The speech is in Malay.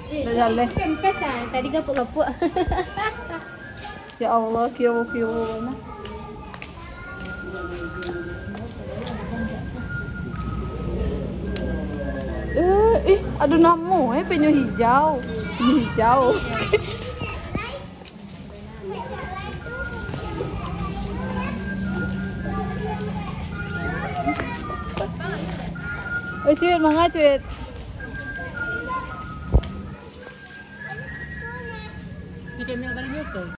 Udah jalan. Kempes tadi gapuk-gapuk. Ya Allah, kio-kio mah. Ada namu, penyu hijau. Penyu hijau. Cuit, mangga cuit. Si Kemil tadi nyusul.